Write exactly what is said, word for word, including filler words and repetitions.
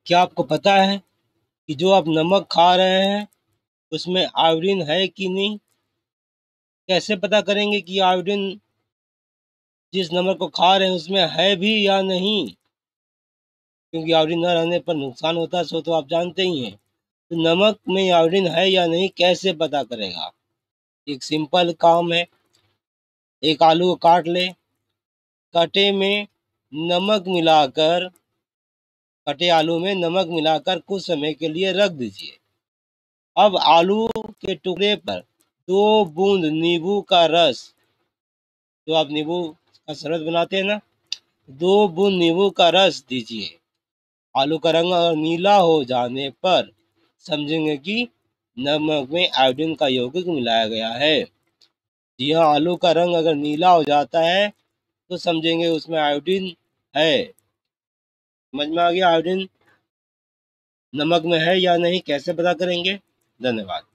क्या आपको पता है कि जो आप नमक खा रहे हैं उसमें आयोडीन है कि नहीं? कैसे पता करेंगे कि आयोडीन जिस नमक को खा रहे हैं उसमें है भी या नहीं? क्योंकि आयोडीन न रहने पर नुकसान होता है, सो तो आप जानते ही हैं। तो नमक में आयोडीन है या नहीं कैसे पता करेगा? एक सिंपल काम है। एक आलू को काट ले, कटे में नमक मिलाकर कटे आलू में नमक मिलाकर कुछ समय के लिए रख दीजिए। अब आलू के टुकड़े पर दो बूंद नींबू का रस, जो आप नींबू का शरबत बनाते हैं ना, दो बूंद नींबू का रस दीजिए। आलू का रंग अगर नीला हो जाने पर समझेंगे कि नमक में आयोडीन का यौगिक मिलाया गया है। जी हाँ, आलू का रंग अगर नीला हो जाता है तो समझेंगे उसमें आयोडीन है। समझ में आ गया आयोडीन नमक में है या नहीं कैसे पता करेंगे? धन्यवाद।